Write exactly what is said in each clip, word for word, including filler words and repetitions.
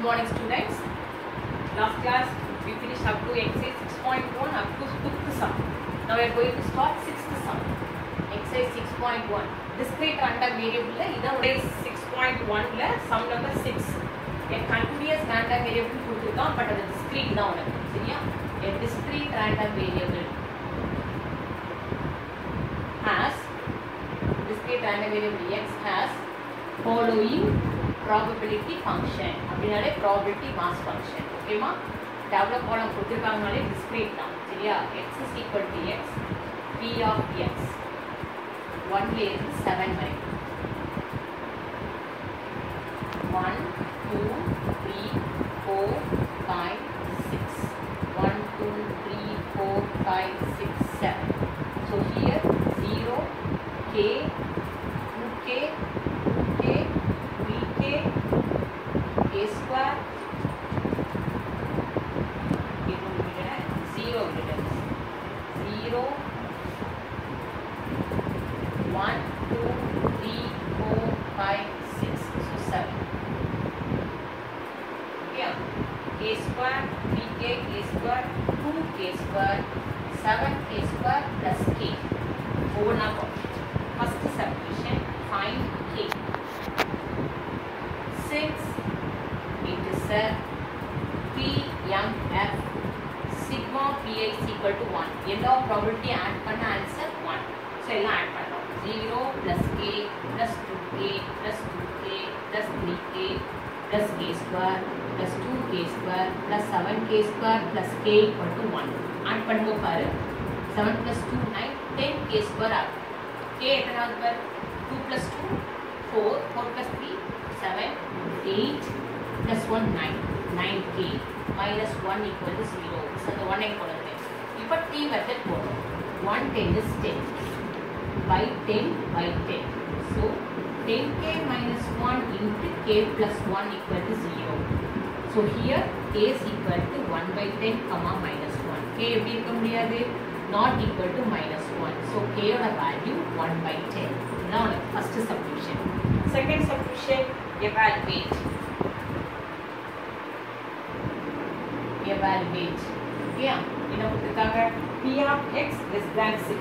morning students. Last class we finished up to exercise six point one up to fifth sum. Now we are going to start sixth sum. Exercise six point one. Discrete random variable la idha six point one la sum number six. A continuous random variable கொடுத்திருக்கான் but அது discrete தான் உனக்கு சரியா? A discrete random variable has discrete random variable x has following probability function அப்படினாலே probability mass function ஓகேமா டேபிள்ல காலம் கொடுத்திருக்காங்கனாலே discrete தான் சரியா? X is equal to x p of x one ல இருந்து seven வரை one two three four five six one two three four five six seven. So here zero k two k two k three k k square zero zero one two three four five six so seven. Yeah, k square three k k square two k square seven k square plus k. Over now first subdivision find k. six into seven p m f sigma pi is equal to one. எல்லா probability add பண்ண answer one. So எல்லாம் add பண்ணலாம். zero plus k plus two k plus two k plus three k plus k square plus two k square plus seven k square plus k equal to one. add பண்ணுங்க பாரு. seven plus two nine ten k square ஆகும். k எத்தனாவது பாரு? two plus two four four plus three seven eight plus one nine nine k minus one equal to zero. So the one ஐ போடுங்க. இப்போ t method போடுங்க. one ten is ten by ten by ten. So ten k minus one into k plus one equal to zero. So here k is equal to one by ten comma minus one. K எப்படி இருக்க முடியாது? Not equal to minus one. So k oda value one by ten. Now first subdivision. Second subdivision evaluate. Evaluate. Yeah. என்ன கொடுத்திருக்காங்க? P of x less than six.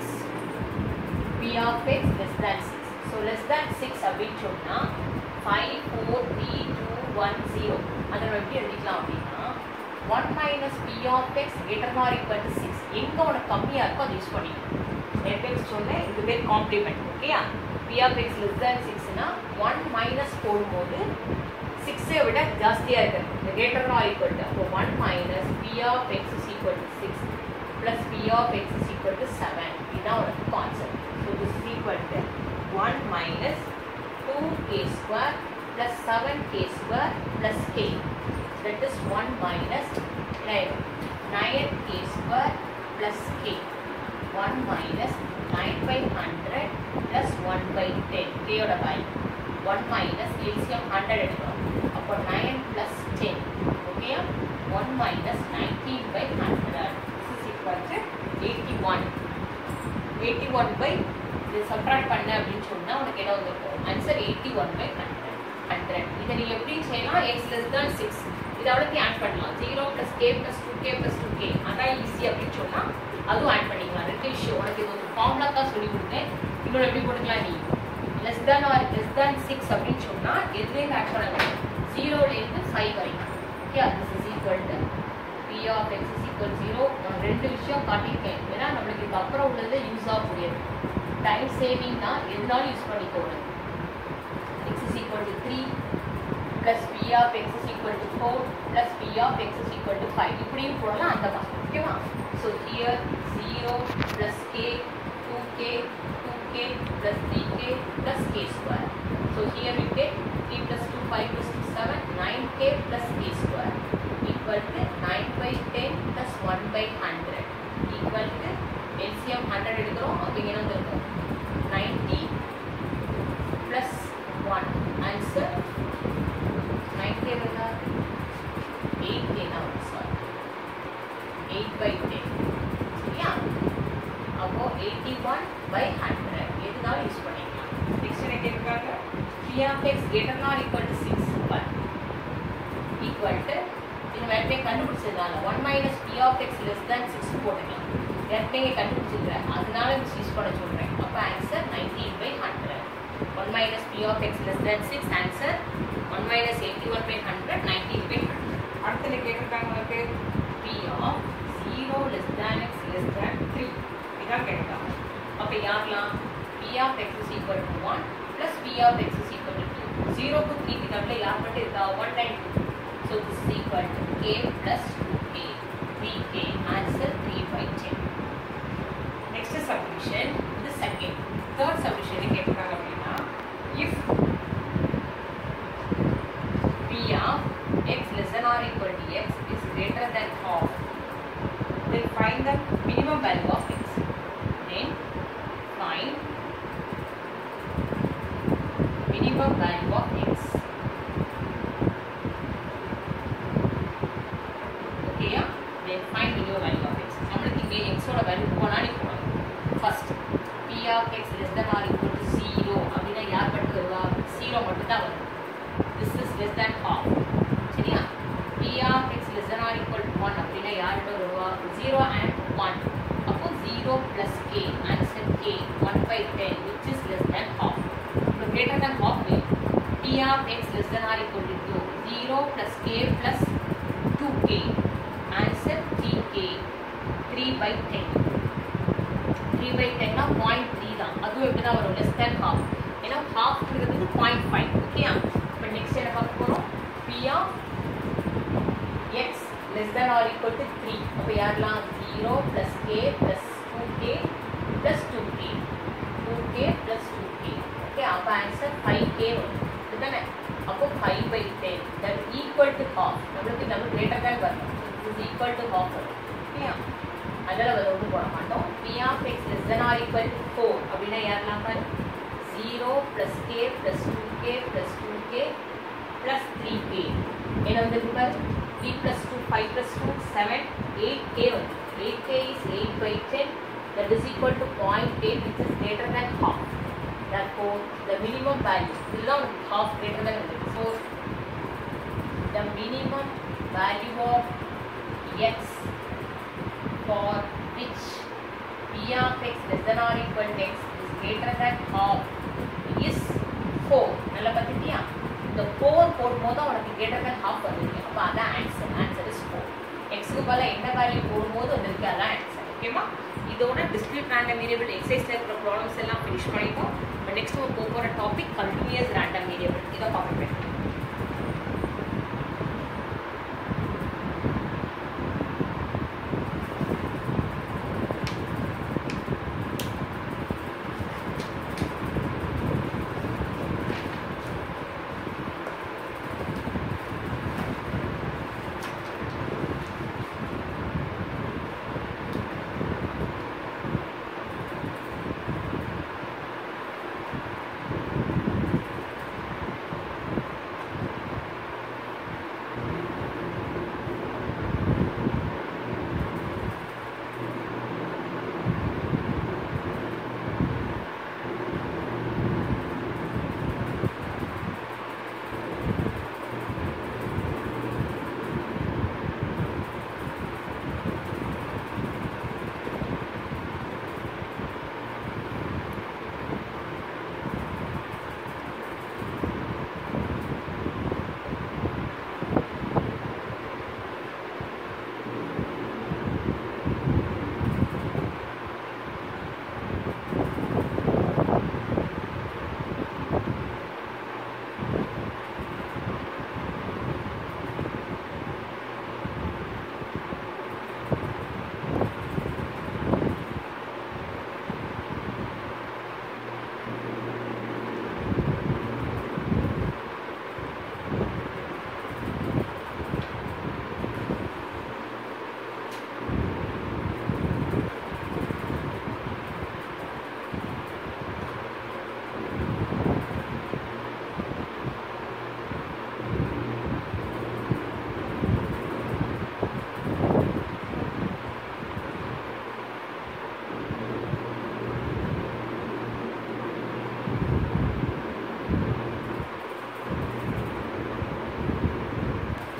P of x less than six. So less than six அப்படின்னு சொன்னா five four three two one zero. அதை நம்ம எப்படி எழுதிக்கலாம் அப்படின்னா one minus P of x greater than or equal to six. எங்க உனக்கு கம்மியா இருக்கோ அதை யூஸ் பண்ணிக்கணும். எஃப்எக்ஸ் சொன்னேன் இது பேர் காம்ப்ளிமெண்ட் ஓகேயா? P of x less than six னா one minus போடும்போது six ஐ விட ஜாஸ்தியா இருக்கு. greater than or equal to அப்போ one minus P of x is equal to six plus P of x is equal to seven. இதுதான் உனக்கு concept. So this is equal to one minus two k square plus seven k square plus k. That is one minus nine k square plus k. one minus nine by one hundred plus one by ten. K oda value. one minus L C M one hundred எடுக்கிறோம். அப்போ nine plus ten. Okay? one minus nineteen by one hundred. This is equal to eighty-one. eighty-one by இது subtract பண்ண அப்படின்னு சொன்னா உனக்கு என்ன வந்திருக்கும்? Answer eighty-one by one hundred. one hundred. இதை நீ எப்படி செய்யலாம்? x less than six. இதை அவ்வளோத்தையும் ஆட் பண்ணலாம். zero plus k plus two k plus two k. அதான் ஈஸி அப்படின்னு சொன்னா அதுவும் ஆட் பண்ணிக்கலாம். ரெண்டு விஷயம் உனக்கு இது ஒரு ஃபார்முலா தான் சொல்லி கொடுத்தேன். இன்னொரு எப்படி போட்டுக்கலாம் நீ less than or less than six அப்படின்னு சொன்னா எதுலேருந்து ஆட் பண்ணலாம்? ஜீரோலேருந்து ஃபைவ் வரைக்கும். Okay, this is equal to p of x is equal to zero. நான் ரெண்டு விஷயம் காட்டியிருக்கேன். ஏன்னா நம்மளுக்கு இதுக்கு அப்புறம் உள்ளது யூஸ் ஆக முடியாது. டைம் சேவிங் தான் எதுனாலும் யூஸ் பண்ணிக்கோங்க. x is equal to three plus p of x is equal to four plus p of x is equal to five. இப்படியும் போடலாம் அந்த மாதிரி ஓகேவா? So here zero plus k two k two k plus three k plus k square. So here we get three plus two five plus two seven nine k plus k square equal to nine by ten plus one by one hundred equal to L C M one hundred எடுக்கிறோம். அப்போ என்ன வந்திருக்கும்? ninety plus one. Answer ninety எவ்வளோ? eight k தான் வரும். Sorry eight by ten. சரியா? அப்போ eighty-one by one hundred. எதுனாலும் யூஸ் பண்ணிக்கலாம். நெக்ஸ்ட் என்ன கேட்குறாங்க? P of x greater than or equal to six. one. equal to இது மேலே கண்டுபிடிச்சதுனால one minus p of x less than six போட்டுக்கலாம். ஏற்கனவே கண்டுபிடிச்சிருக்கிறேன், அதனால இது யூஸ் பண்ண சொல்கிறேன். அப்போ answer nineteen by one hundred. one minus p of x less than six, answer one minus eighty-one by one hundred, nineteen by one hundred. அடுத்து கேட்குறாங்க உங்களுக்கு p of zero less than x less than three இதான் கேட்குறாங்க. அப்போ யாரெல்லாம் p of x is equal to one plus p of x is equal to two. zero to three க்கு நடுவுல யார் மட்டும் இருக்கா? one and two. So this is equal to k plus two k. three k. Answer three by ten. Next subdivision, the second. Third subdivision கேட்குறாங்க அப்படின்னா if p of x less than or equal to x is greater than half, then find the minimum value of x. Then find minimum value of x. Okay, yeah? Then find minimum value of x. நம்மளுக்கு இங்கே x ஓட value போனானே போகணும். First, p of x less than or equal to zero அப்படின்னா யார் மட்டும் வருவா? zero மட்டும் தான் வரும். This is less than half. சரியா? p of x less than or equal to one அப்படின்னா யார் மட்டும் வருவா? zero and one. அப்போ zero plus k. Answer k. one by ten which is less than half. இப்போ greater than half way. p of x less than or equal to two. zero plus k plus two k. Answer three k. three by ten. three by ten na zero point three தான். அதுவும் எப்படி தான் வரும்? less than half. ஏன்னா half ங்கிறது zero point five. ஓகேயா? இப்போ next என்ன பார்க்க போறோம்? p of x less than or equal to three. அப்போ யாரெல்லாம் zero plus k plus two k plus two k. two k plus two k. Okay, அப்போ ஆன்சர் five k வரும். இதுதானே? அப்போ five by ten that equal to half. நம்மளுக்கு நம்ம greater than வரணும். This is equal to half வரும். ஓகேயா? அதெல்லாம் அதை ஒன்று போட மாட்டோம். p of x less than or equal to four அப்படின்னா யாரெல்லாம் பாரு? zero plus k plus two k plus two k plus three k. என்ன வந்துருக்கு பாரு? three plus two, five plus two, seven, eight k வந்து. eight k is eight by ten that is equal to zero point eight which is greater than half. Therefore, the minimum value will not half greater than one. So, the minimum value of x for which p of x less than or equal to x is greater than half is four. நல்லா பார்த்துட்டியா? இந்த four போடும்போது உனக்கு greater than half வந்துருக்கு. அப்போ அதான் answer. Answer is four. எக்ஸுக்கு பதிலா என்ன வேல்யூ போடும்போது வந்துருக்கு, அதான் ஆன்சர். ஓகேமா? இதோட டிஸ்கிரீட் ரேண்டம் வேரியபிள் எக்ஸசைஸ்ல இருக்கிற ப்ராப்ளம்ஸ் எல்லாம் ஃபினிஷ் பண்ணிட்டோம். இப்போ நெக்ஸ்ட் ஒரு போகிற டாபிக் கண்டினியூஸ் ரேண்டம் வேரியபிள். இதை பார்ப்பேன்.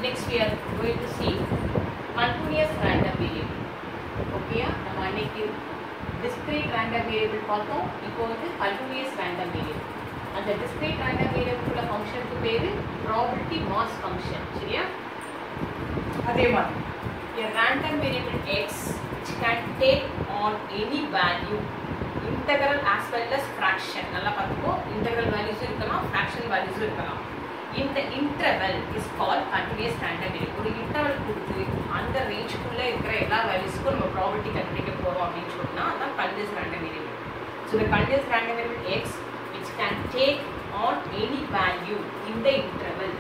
next we are going to see continuous random variable. Okay, நம்ம அன்னைக்கு discrete random variable பார்த்தோம். இப்போ வந்து continuous random variable. அந்த discrete random variable உள்ள ஃபங்க்ஷனுக்கு பேரு probability mass function. சரியா? அதே மாதிரி a random variable x which can take on any value, integral as well as fraction. நல்லா பார்த்துக்கோ, integral values இருக்கலாம், fraction values இருக்கலாம். இந்த interval is called continuous random variable. ஒரு interval கொடுத்து அந்த ரேஞ்சுக்குள்ள இருக்கிற எல்லா வேல்யூஸ்க்கும் நம்ம ப்ராபபிலிட்டி கண்டுபிடிக்க போறோம் அப்படின்னு சொன்னா அதான் continuous random variable. So the continuous random variable x which can take on any value in the interval.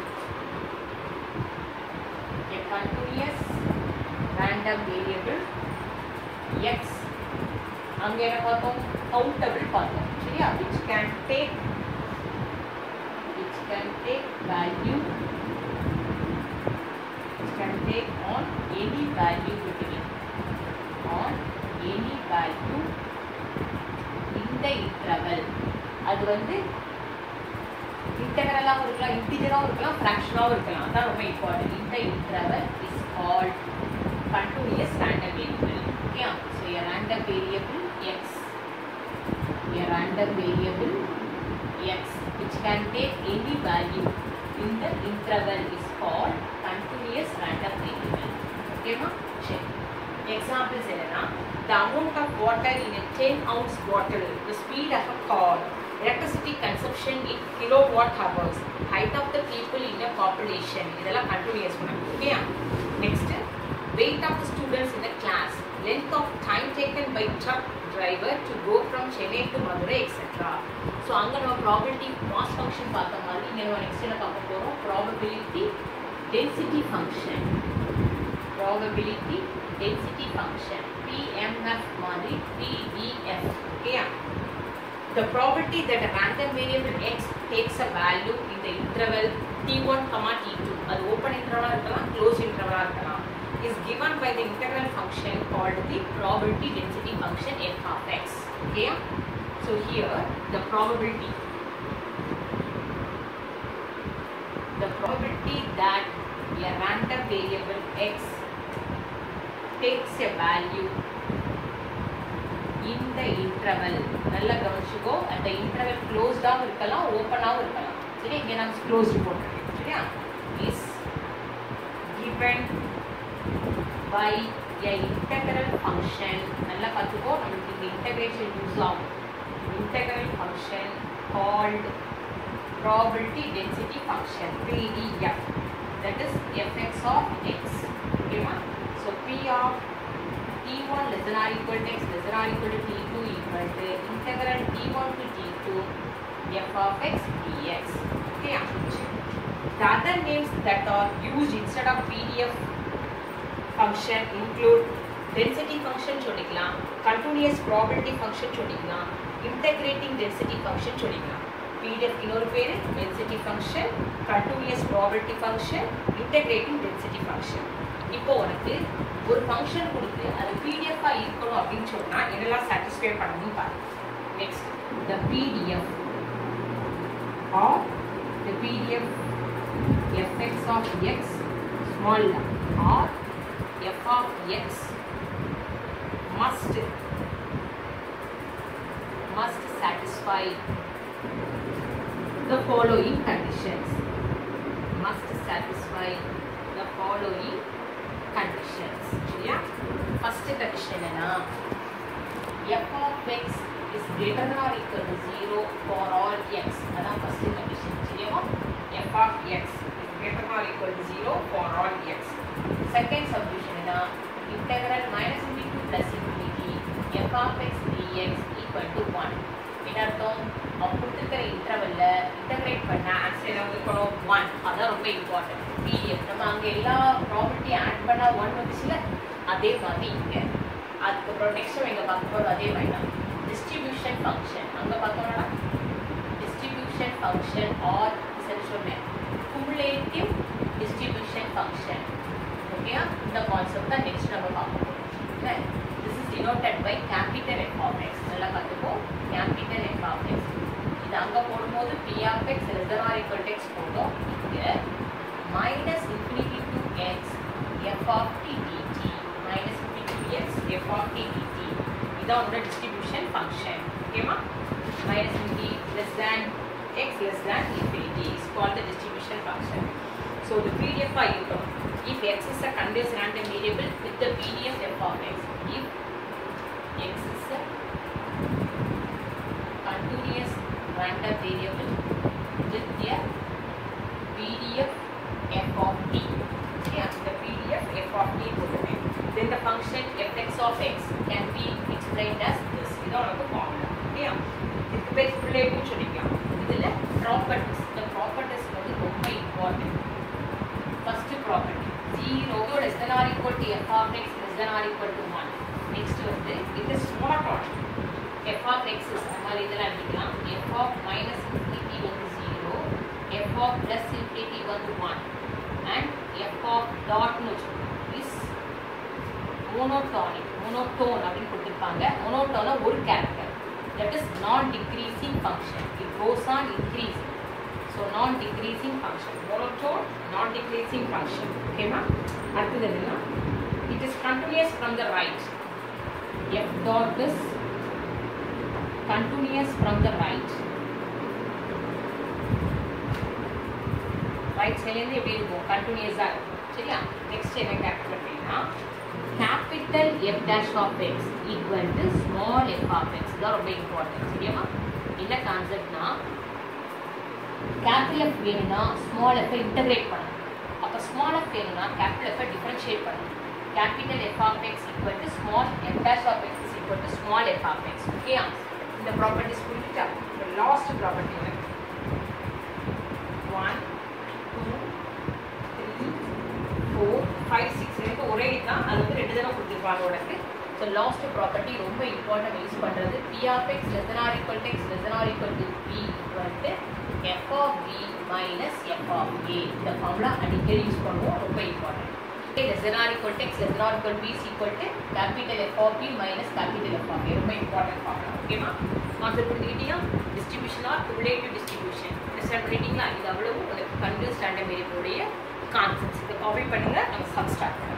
A continuous random variable x அங்க என்ன பார்த்தோம், countable பார்த்தோம். சரியா? which can take which can take value which can take on any value between on any value in the interval. அது வந்து இன்டெக்ரலாகவும் இருக்கலாம், இன்டிஜராகவும் இருக்கலாம், ஃப்ராக்ஷனாகவும் இருக்கலாம். அதான் ரொம்ப இம்பார்ட்டன்ட். இந்த interval is called continuous random variable. Okay, so a random variable x a random variable x which can take any value in the interval is called continuous random variable. Okay ma? Check. Examples என்னன்னா, the amount of water in a ten ounce bottle, the speed of a car, electricity consumption in kilowatt hours, height of the people in a population. இதெல்லாம் continuous பண்ணணும். Okay? Next, weight of the students in a class, length of time taken by truck driver to go from Chennai to Madurai, et cetera. So அங்க நம்ம probability mass function பார்த்த மாதிரி இங்க நம்ம next என்ன பார்க்க போறோம், probability density function. probability density function P M F மாதிரி P D F. Okay? The probability that a random variable x takes a value in the interval T one comma T two, அது open interval இருக்கலாம், closed interval இருக்கலாம், is given by the integral function called the probability density function f of x. Okay? So here the probability the probability that a random variable x takes a value in the interval, நல்லா கவனிச்சுக்கோ, அந்த interval closed ஆவும் இருக்கலாம், open ஆவும் இருக்கலாம். சரி, இங்க நம்ம closed போட்டுருக்கோம். சரியா? is given by a integral function. நல்லா பார்த்துக்கோ, நமக்கு இந்த integration யூஸ் ஆகும். Integral function called probability density function P D F, that is fx of x. Okay ma? So P of T one less than or equal to x less than or equal to T two equal to integral T one to T two f of x dx. Okay? The other names that are used instead of P D F function include density function சொல்லிக்கலாம், continuous probability function சொல்லிக்கலாம், integrating density function சொல்லிக்கலாம். P D F இன்னொரு பேரு density function, continuous probability function, integrating density function. இப்போ உனக்கு ஒரு function கொடுத்து அது P D F ஆ இருக்கணும் அப்படின்னு சொன்னா என்னெல்லாம் சாட்டிஸ்ஃபை பண்ணணும் பாரு. Next, the P D F or the P D F fx of x small or f of x must must satisfy the following conditions. Must satisfy the following conditions. சரியா? first condition என்னன்னா, f of x is greater than or equal to zero for all x. அதான் first condition. சரியா? f of x is greater than or equal to zero for all x. second solution என்னன்னா, integral minus infinity to plus infinity f of x dx equal to one. என்ன அர்த்தம்? அவங்க கொடுத்துருக்கிற இன்டர்வல்ல integrate பண்ண answer என்ன இருக்கணும், one. அதான் ரொம்ப இம்பார்ட்டன்ட். P D F நம்ம அங்கே எல்லா ப்ராபர்ட்டி ஆட் பண்ணா ஒன் வந்துச்சுல, அதே மாதிரி இங்கே. அதுக்கப்புறம் நெக்ஸ்ட் நம்ம இங்கே பார்க்க போகிறது அதே மாதிரி தான். டிஸ்ட்ரிபியூஷன் ஃபங்க்ஷன் அங்கே பார்த்தோம்னா டிஸ்ட்ரிபியூஷன் ஃபங்க்ஷன் ஆர் சரி சொன்னேன் குமுலேட்டிவ் டிஸ்ட்ரிபியூஷன் ஃபங்க்ஷன். ஓகேயா? இந்த கான்செப்ட் தான் நெக்ஸ்ட் நம்ம பார்க்க போகிறோம். இல்லை, this is denoted by capital F of x. நல்லா பார்த்துப்போம், capital F of x. இது அங்கே போடும்போது P of x less than or equal to x போடும். இங்கே minus infinity to f of t dt minus fifty two x f of t dt. இதான் உங்களோட distribution function. ஓகேமா? minus fifty less than x less than infinity is called the distribution function. So the P D F ஆ இருக்கும். If x is a continuous random variable with the P D F f of x. If x is a continuous random variable with a P D F f of t. Yeah, the P D F f of t போடுறேன். Then the function fx of x can be explained as this. இதான் நமக்கு formula. Okay? இதுக்கு பேர் relative சொல்லிக்கலாம். இதுல properties. The properties வந்து ரொம்ப important. First property zero less than or equal to f of x less than or equal to one. Next வந்து it is not on. f of x is நம்ம இதெல்லாம் எழுதிக்கலாம். f of minus infinity வந்து zero, f of plus infinity வந்து one, and f of dot னு is monotonic. monotone அப்படினு கொடுத்திருப்பாங்க. monotone ஒரு character. That is non-decreasing function. It goes on increasing. So non-decreasing function. Monotone, non-decreasing function. Okay, ma? அடுத்தது என்னன்னா, it is continuous from the right. F dot is continuous from the right. Right side இருந்து எப்படி இருக்கும்? Continuous ஆ இருக்கும். சரியா? Next என்ன calculate பண்ணீங்கன்னா, capital F dash of x equal to small f of x. இது ரொம்ப இம்பார்ட்டன்ட். சரியாமா? என்ன கான்செப்ட்னா, capital F வேணும்னா small f இன்டகிரேட் பண்ணணும். அப்ப small f வேணும்னா capital F டிஃபரன்ஷியேட் பண்ணணும். capital F of x equal to small f dash of x is equal to small f of x. Okay? இந்த ப்ராப்பர்ட்டிஸ் புரிஞ்சுட்டா? இந்த லாஸ்ட் ப்ராப்பர்ட்டி வந்து one two three four five six எனக்கு ஒரே இதுதான். அது வந்து ரெண்டு தடவை கொடுத்துருப்பாங்க உனக்கு. ஸோ லாஸ்ட் ப்ராப்பர்ட்டி ரொம்ப இம்பார்ட்டன்ட் யூஸ் பண்ணுறது. P of x less than or equal to x less than or equal to b equal to f of b minus f of a. இந்த ஃபார்முலா அடிக்கடி யூஸ் பண்ணுவோம். ரொம்ப important. less than or equal to x less than or equal to b is equal to capital F of b minus capital F of a. ரொம்ப important formula. ஓகேமா? Concept புரிஞ்சுக்கிட்டீங்களா? Distribution or relative distribution understand பண்ணிட்டீங்களா? இது அவ்வளவு உங்களுக்கு continuous random வேரியபிளுடைய concepts. இதை copy பண்ணுங்க. நம்ம சம் ஸ்டார்ட் பண்ணலாம்.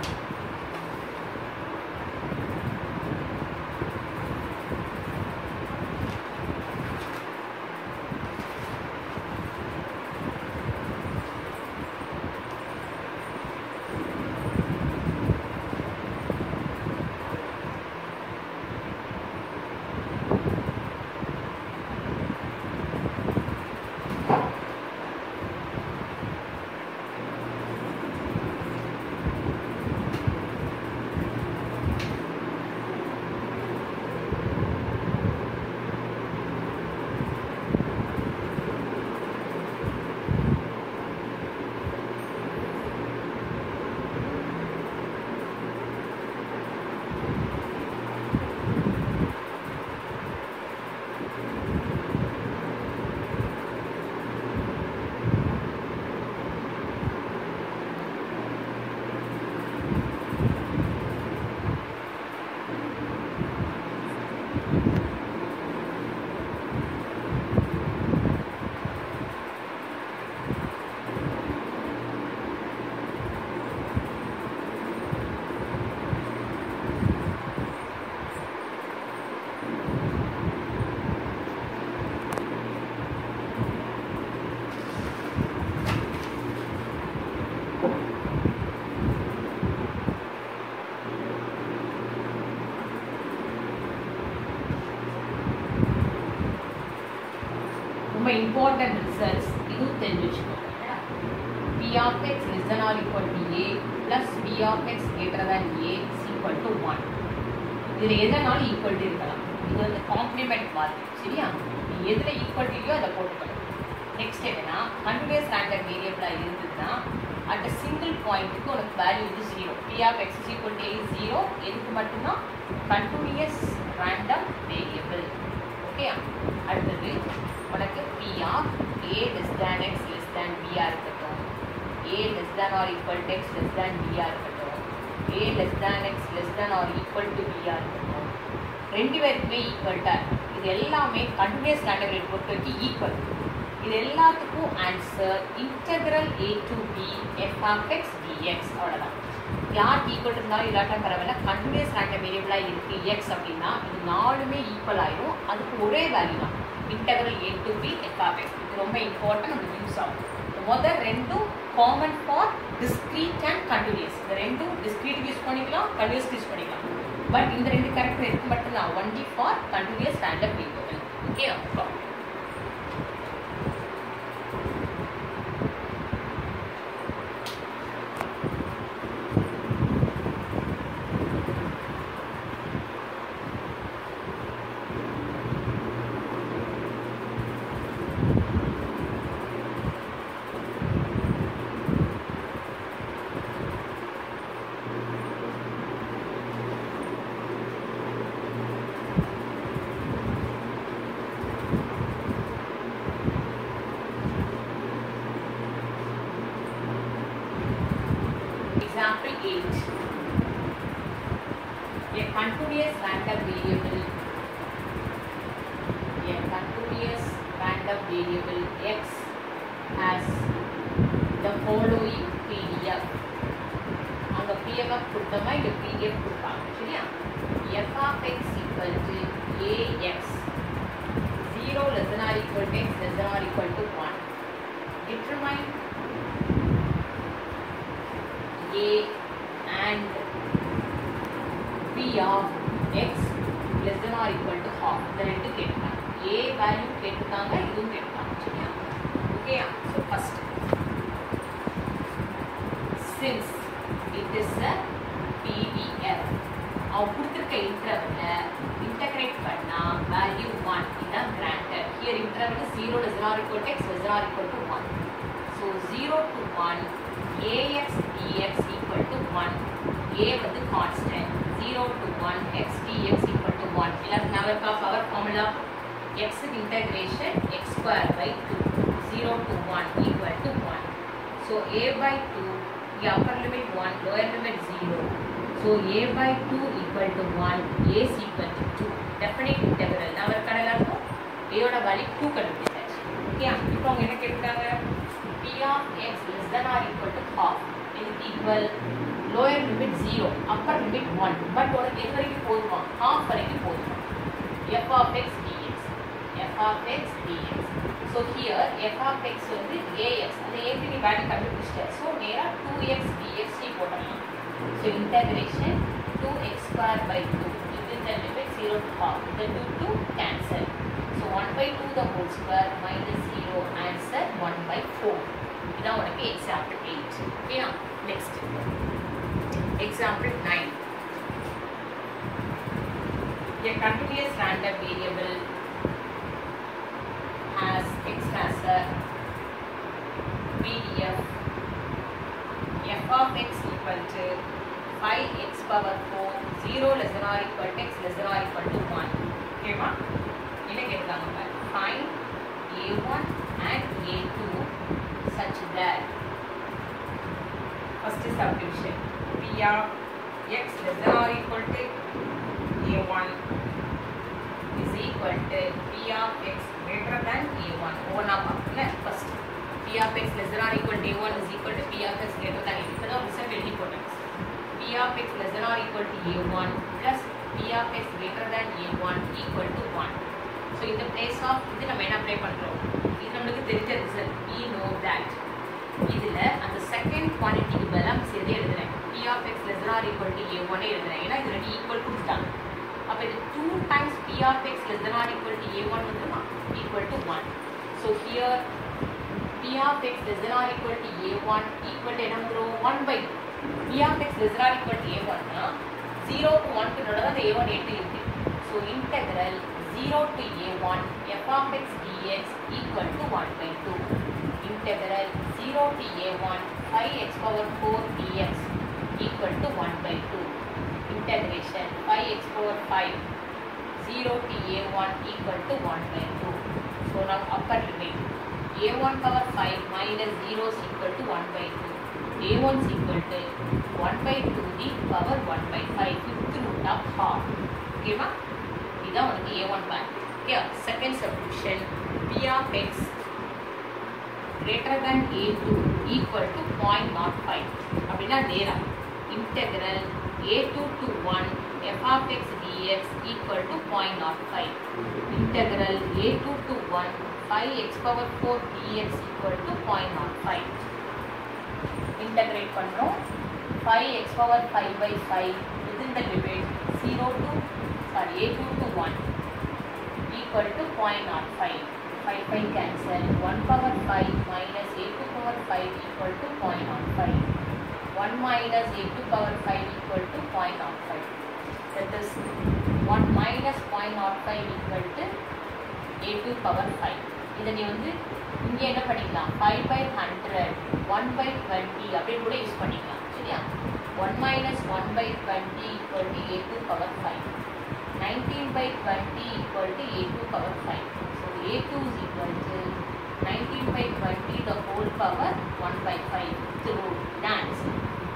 important results இதுவும் தெரிஞ்சு வச்சுக்கோங்க. P of x less than or equal to a plus P of x greater than a is equal to one. இதுல எதனாலும் equal to இருக்கலாம். இது வந்து காம்ப்ளிமெண்ட் மாதிரி. சரியா? நீ எதுல equal to இல்லையோ அதை போட்டுக்கணும். நெக்ஸ்ட் என்னன்னா continuous random variable இருந்ததுன்னா at a single point க்கு உனக்கு வேல்யூ வந்து zero. P of x is equal to a is zero. எதுக்கு மட்டும்தான் continuous random variable. ஓகேயா? அடுத்தது உனக்கு P of a less than x less than b ஆ இருக்கட்டும், a less than or equal to x less than b ஆ இருக்கட்டும், a less than x less than or equal to b ஆ இருக்கட்டும், ரெண்டு பேருக்குமே ஈக்குவல்ட்டா இது எல்லாமே கண்டினியூஸ் ரேண்டம் வேரியபிள் பொறுத்த வரைக்கும் equal. இது எல்லாத்துக்கும் answer integral a to b f of x dx. அவ்வளோதான். யாருக்கு ஈக்குவல் இருந்தாலும் இல்லாட்டம் பரவாயில்ல, கண்டினியூஸ் ரேண்டம் வேரியபிளாக இருக்குது எக்ஸ் அப்படின்னா இது நாலுமே ஈக்குவல் ஆயிடும். அதுக்கு ஒரே வேல்யூ தான் integral a to b f of x. இது ரொம்ப இம்பார்ட்டன்ட், நமக்கு யூஸ் ஆகும். முதல் ரெண்டும் common for discrete and continuous. இந்த ரெண்டும் டிஸ்க்ரீட் யூஸ் பண்ணிக்கலாம், கண்டினியூஸ் யூஸ் பண்ணிக்கலாம். பட் இந்த ரெண்டு கரெக்ட் இருக்கு மட்டும்தான் only for continuous random variable. Okay, example eight. A continuous random variable a continuous random variable x has the following P D F. அங்க P D F கொடுத்தமா இங்க P D F கொடுப்பாங்க. சரியா? f of x equal to ax zero less than or equal to x less than or equal to one. Determine a and p of x less than or equal to half. இந்த ரெண்டு கேட்பாங்க. a value கேட்பாங்க, இதுவும் கேட்பாங்க. சரியா? ஓகேயா? so first since it is a P D F அவங்க கொடுத்திருக்க இன்டர்வல்ல இன்டகிரேட் பண்ணா வேல்யூ one இதான் granted. here interval is zero less than or equal to x less than or equal to one. so zero to one ax dx equal to one. a வந்து constant. zero to one x dx equal to one. எல்லாரும் ஞாபகம் power formula x integration x square by two. zero to one equal to one. so a by two, the upper limit one, lower limit zero. so a by two equal to one, a is equal to two. definite integral ஞாபகம் கடலாக்கும் a ஓட value two கண்டுபிடிச்சாச்சு. ஓகே, இப்போ அவங்க என்ன கேட்குறாங்க? p of x less than or equal to half is equal lower limit zero, upper limit one. but உனக்கு எது வரைக்கும் போதுமா? half வரைக்கும் போதுமா? f of x dx f of x dx. so here f of x வந்து ax, அந்த a க்கு நீ வேல்யூ கண்டுபிடிச்சிட்ட. so நேரா two x dx நீ போடலாம். so integration two x square by two within the limit zero to half. the two to cancel. so one by two the whole square minus zero, answer one by four. இதான் உனக்கு example eight. ஓகேயா? next example nine. a continuous random variable has x has a P D F f of x equal to five x power four, zero less than or equal to x less than or equal to one. ஓகேவா? என்ன கேட்காங்க பாரு. find a one and a two such that first subdivision p of x less than or equal to a one is equal to p of x greater than a one. ஒவ்வொன்றா பார்க்கல. first p of x less than or equal to a one is equal to p of x greater than a two. இப்போதான் result எழுதி போட்டேன். p of x less than or equal to a one plus p of x greater than a one equal to one. so in the place of இது நம்ம என்ன apply பண்றோம்? இது நமக்கு தெரிஞ்ச ரிசல்ட். we know that இதுல அந்த second குவாண்டிட்டிக்கு பதிலா சேர்த்து எழுதுறேன். p of x less than or equal to a one எழுதுறேன். ஏன்னா இது ரெண்டு ஈக்குவல் கொடுத்துட்டாங்க. அப்ப இது two times p of x less than or equal to a one வந்துருமா? equal to one. so here p of x less than or equal to a one equal to என்ன வந்துரும்? one by two. p of x less than or equal to a one னா zero to one க்கு நடுவுல அந்த a one a two இருக்கு. so integral zero to a one f of x dx equal to one by two. integral zero to a one five x power four dx equal to one by two. integration five x power five zero to a one equal to one by two. so now upper limit a one power five minus zero is equal to one by two. a one is equal to one by two the power one by five, fifth root of half. Okay ma? இதான் உனக்கு a one bank. Okay, second solution p of x greater than a two equal to zero point zero five. அப்படின்னா நேரா integral a two to one f of x dx equal to zero point zero five. Integral a two to one five x power four dx equal to zero point zero five. Integrate பண்றோம். five x power five by five within the limit zero to sorry a two to one equal to zero point zero five. five five cancel. one power five minus a two power five equal to zero point zero five. one minus a two power five equal to zero point zero five. That is one minus zero point zero five equal to a two power five. இதை நீ வந்து இங்கே என்ன பண்ணிக்கலாம் five by one hundred one by twenty அப்படின்னு கூட use பண்ணிக்கலாம் சரியா one minus one by twenty equal to a two power five. nineteen by twenty equal to a two power five. So a two is equal to nineteen by twenty the whole power one by five through the answer.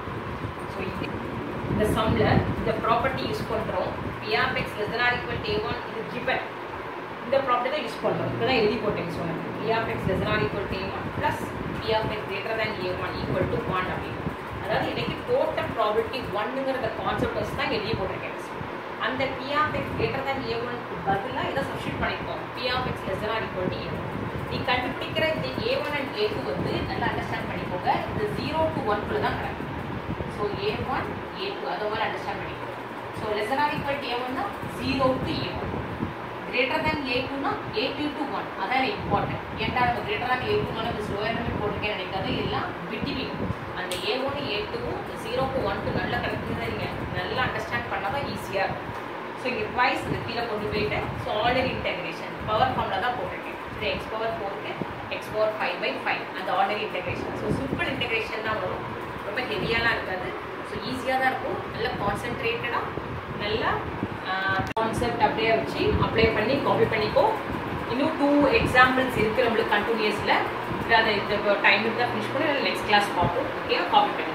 So இந்த sumல இந்த property யூஸ் பண்றோம். P of x less than or equal to a one இது given. இந்த property தான் use பண்ணுறோம் இப்போ தான் எழுதி போட்டேங்க சொன்னேன் p of x less than or equal to a one plus p of x greater than a one equal to one அப்படின்னு அதாவது எனக்கு டோட்டல் ப்ராபபிலிட்டி ஒன்னுங்கிற கான்செப்ட் வச்சு தான் எழுதி போட்டிருக்கேன் அந்த p of x greater than a one பதிலாக இதை சப்ஸ்டிட் பண்ணிப்போம் p of x less than or equal to a one நீ கண்டுபிடிக்கிற இந்த a one and a two வந்து நல்லா அண்டர்ஸ்டாண்ட் பண்ணிக்கோங்க இந்த ஜீரோ டு ஒன் குள்ள தான் நடக்கும் so a one a two அதை மாதிரி அண்டர்ஸ்டாண்ட் பண்ணிக்கோங்க so less than or equal to a one னா zero to a one greater than a two னா a two to one அதான் இம்பார்ட்டன்ட் ஏன்டா நம்ம greater than a two னா நம்ம ஸ்லோயர் லிமிட் போட்டுக்கே நினைக்காது எல்லாம் பிட்வீன் அந்த a one a two zero to one க்கு நல்லா கரெக்ட்டா நீங்க நல்லா அண்டர்ஸ்டாண்ட் பண்ணாதான் ஈஸியா இருக்கும் சோ இங்க ட்வைஸ் இந்த கீழ கொண்டு போயிட்டு so ordinary integration power formula தான் போட்டுருக்கேன் இது x power four க்கு x power five by five அந்த ordinary integration so simple integration தான் வரும் ரொம்ப ஹெவியாலாம் இருக்காது சோ ஈஸியா தான் இருக்கும் நல்ல கான்சென்ட்ரேட்டடா நல்லா கான்செப்ட் அப்படியே வச்சு அப்ளை பண்ணி காப்பி பண்ணிக்கோ இன்னும் டூ எக்ஸாம்பிள்ஸ் இருக்குது நம்மளுக்கு கண்டினியூஸில் அதை இந்த டைம் இருந்தால் ஃபினிஷ் பண்ணி இல்லை நெக்ஸ்ட் கிளாஸ் பார்ப்போம் ஓகே காப்பி பண்ணி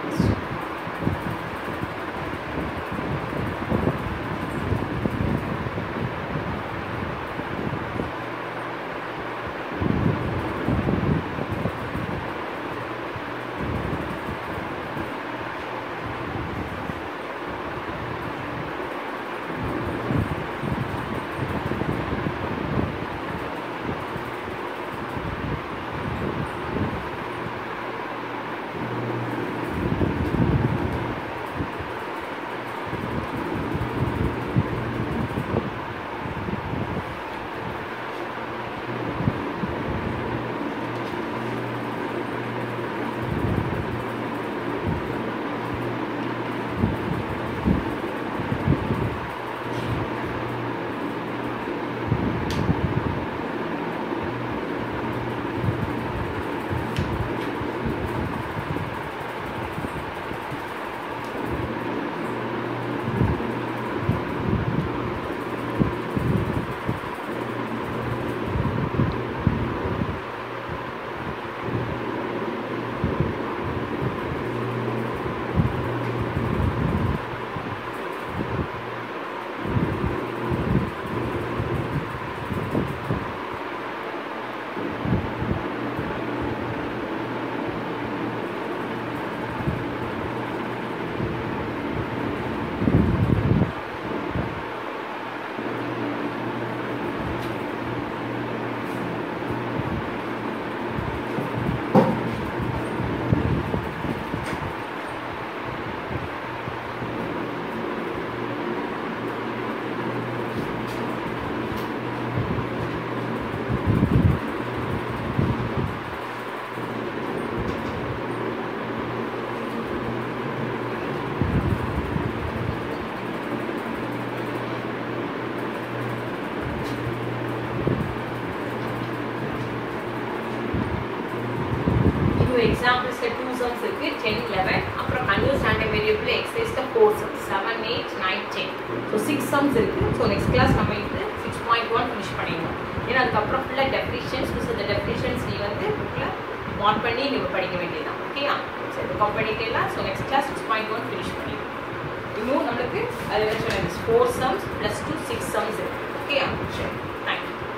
examples के two sums இருக்கு ten eleven அப்புறம் continuous random variable exercise க்கு four sums seven eight nine ten so six sums இருக்கு so next class நம்ம இது six point one finish பண்ணிடலாம் ஏன்னா அதுக்கு அப்புறம் ஃபுல்லா டெஃபினிஷன்ஸ் ப்ளஸ் அந்த டெஃபினிஷன்ஸ் நீ வந்து புக்ல மார்க் பண்ணி நீங்க படிக்க வேண்டியதுதான் ஓகேயா சோ இது கம்ப்ளீட்டா so next class six point one finish பண்ணிடலாம் இன்னும் நமக்கு அது வந்து four sums plus two six sums இருக்கு ஓகேயா சரி thank you